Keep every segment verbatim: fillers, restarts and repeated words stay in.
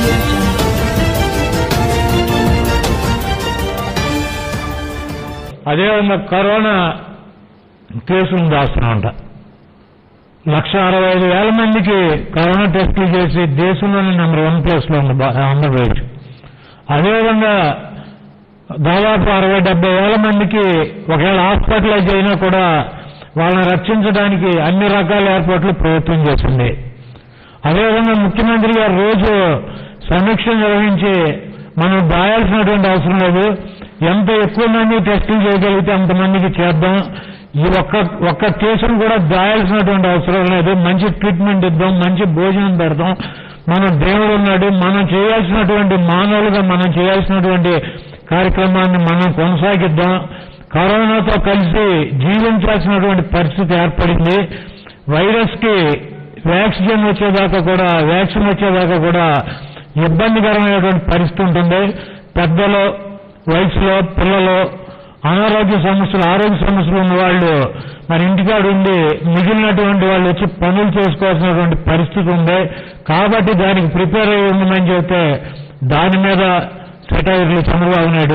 అదేవిధంగా కరోనా కేసులను దాస్తున్నామంట. లక్ష అరవై ఐదు వేల మందికి కరోనా టెస్టులు చేసి దేశంలోనే నెంబర్ వన్ ప్లేస్లో ఉంది ఆంధ్రప్రదేశ్. అదేవిధంగా దాదాపు అరవై డెబ్బై వేల మందికి ఒకవేళ హాస్పిటలైజ్ అయినా కూడా వాళ్ళని రక్షించడానికి అన్ని రకాల ఏర్పాట్లు ప్రభుత్వం చేసింది. అదేవిధంగా ముఖ్యమంత్రి గారు రోజు సమీక్ష నిర్వహించి మనం దాయాల్సినటువంటి అవసరం లేదు, ఎంత ఎక్కువ మంది టెస్టులు చేయగలిగితే అంతమందికి చేద్దాం, ఈ ఒక్క ఒక్క కేసును కూడా దాయాల్సినటువంటి అవసరం లేదు, మంచి ట్రీట్మెంట్ ఇద్దాం, మంచి భోజనం పెడదాం, మన దేవుడు ఉన్నాడు, మనం చేయాల్సినటువంటి మానవులుగా మనం చేయాల్సినటువంటి కార్యక్రమాన్ని మనం కొనసాగిద్దాం, కరోనాతో కలిసి జీవించాల్సినటువంటి పరిస్థితి ఏర్పడింది. వైరస్ కి వ్యాక్సిన్ వచ్చేదాకా కూడా వ్యాక్సిన్ వచ్చేదాకా కూడా ఇబ్బందికరమైనటువంటి పరిస్థితి ఉంటుంది. పెద్దలు, వయసులో పిల్లలు, అనారోగ్య సమస్యలు ఆరోగ్య సమస్యలు ఉన్న వాళ్ళు మరి ఇంటికాడు ఉండి మిగిలినటువంటి వాళ్ళు వచ్చి పనులు చేసుకోవాల్సినటువంటి పరిస్థితి ఉంది. కాబట్టి దానికి ప్రిపేర్ అయ్యి ఉండమని చెప్తే దాని మీద సెటైర్లు చంద్రబాబు నాయుడు.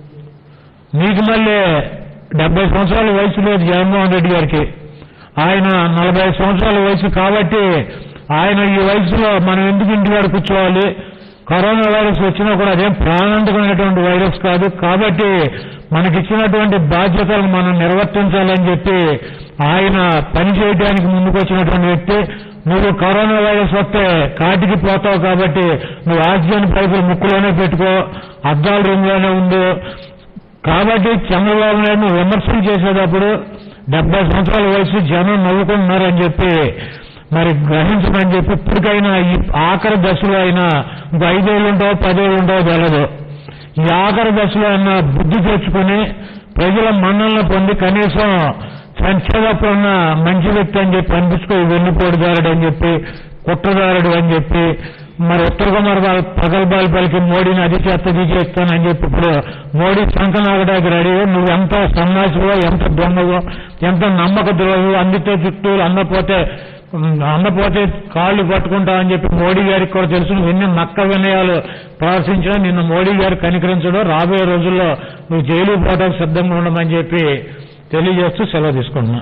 మీకు మళ్ళీ డెబ్బై సంవత్సరాల వయసు లేదు జగన్మోహన్ రెడ్డి గారికి, ఆయన నలభై సంవత్సరాల వయసు. కాబట్టి ఆయన ఈ వయసులో మనం ఎందుకు ఇంటికాడ కూర్చోవాలి, కరోనా వైరస్ వచ్చినా కూడా అదేం ప్రాణాంతకమైనటువంటి వైరస్ కాదు, కాబట్టి మనకిచ్చినటువంటి బాధ్యతలను మనం నిర్వర్తించాలని చెప్పి ఆయన పని చేయడానికి ముందుకు వచ్చినటువంటి వ్యక్తి. నువ్వు కరోనా వైరస్ వస్తే కాటికి పోతావు కాబట్టి నువ్వు ఆక్సిజన్ పైపులు ముక్కులోనే పెట్టుకో, అద్దాల రూమ్లోనే ఉండు. కాబట్టి చంద్రబాబు నాయుడు విమర్శలు చేసేటప్పుడు డెబ్బై సంవత్సరాల వయసు జనం నవ్వుకుంటున్నారని చెప్పి మరి గ్రహించమని చెప్పి ఇప్పటికైనా ఈ ఆఖరి దశలో అయినా ఇంకో ఐదేళ్ళు ఉంటావో పదేళ్ళు ఉంటావో తెలదు, ఈ ఆఖరి దశలో అయినా బుద్ధి తెచ్చుకుని ప్రజల మన్నలను పొంది కనీసం సంక్షేమప్పుడు ఉన్న మంచి వ్యక్తి అని చెప్పి అనిపించుకో, వెన్నుపోటుదారుడు అని చెప్పి, కుట్రదారుడు అని చెప్పి, మరి ఉత్తర కుమార్ ప్రగల్భాలు పలికి మోడీని అది చేస్తా ఇది చేస్తానని చెప్పి ఇప్పుడు మోడీ సంకనాగడానికి రెడీ. నువ్వు ఎంత సన్నాసివో, ఎంత దొంగవో, ఎంత నమ్మక ద్రోహి, అందితే చుట్టూ అందపోతే అందపోతే కాళ్ళు పట్టుకుంటావని చెప్పి మోడీ గారికి కూడా తెలుసు. నువ్వు ఎన్ని నక్క వినయాలు ప్రదర్శించినా నిన్ను మోడీ గారు కనికరించడం, రాబోయే రోజుల్లో నువ్వు జైలు పోవడానికి సిద్ధంగా ఉండమని చెప్పి తెలియజేస్తూ సెలవు తీసుకుంటున్నా.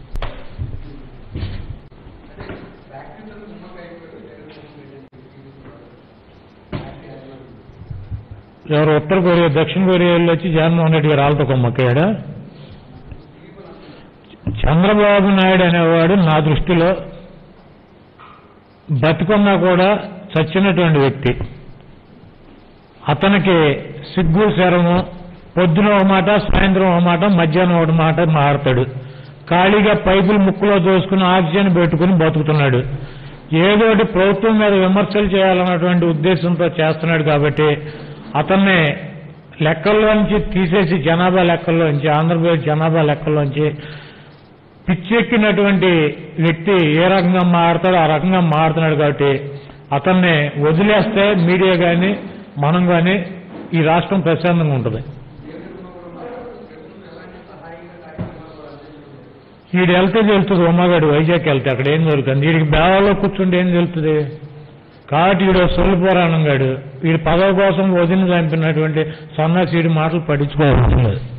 ఎవరు ఉత్తర కొరియా దక్షిణ కొరియాలో వచ్చి జగన్మోహన్ రెడ్డి గారు వాళ్ళతో కొమ్మక్కాడా? చంద్రబాబు నాయుడు అనేవాడు నా దృష్టిలో బతికున్నా కూడా చచ్చినటువంటి వ్యక్తి. అతనికి సిగ్గు శరము, పొద్దున ఒక మాట, సాయంత్రం ఒక మాట, మధ్యాహ్నం ఒక మాట మారుతాడు. ఖాళీగా పైపులు ముక్కులో దోసుకుని ఆక్సిజన్ పెట్టుకుని బతుకుతున్నాడు. ఏదోటి ప్రభుత్వం మీద విమర్శలు చేయాలన్నటువంటి ఉద్దేశంతో చేస్తున్నాడు. కాబట్టి అతన్ని లెక్కల్లోంచి తీసేసి జనాభా లెక్కల్లోంచి, ఆంధ్రప్రదేశ్ జనాభా లెక్కల్లోంచి పిచ్చెక్కినటువంటి వ్యక్తి ఏ రకంగా మారుతాడో ఆ రకంగా మారుతున్నాడు. కాబట్టి అతన్ని వదిలేస్తే మీడియా కానీ మనం కానీ ఈ రాష్ట్రం ప్రశాంతంగా ఉంటుంది. వీడు వెళ్తే తెలుస్తుంది, ఉమ్మగాడు వైజాగ్ వెళ్తే అక్కడ ఏం జరుగుతుంది, వీడికి బేవాలో కూర్చుంటే ఏం తెలుస్తుంది. కాబట్టి వీడు సొల్లు పురాణం గాడు, వీడి పదవి కోసం వదిన చంపినటువంటి సన్నాసి వీడి మాటలు పట్టించుకోవాల్సింది.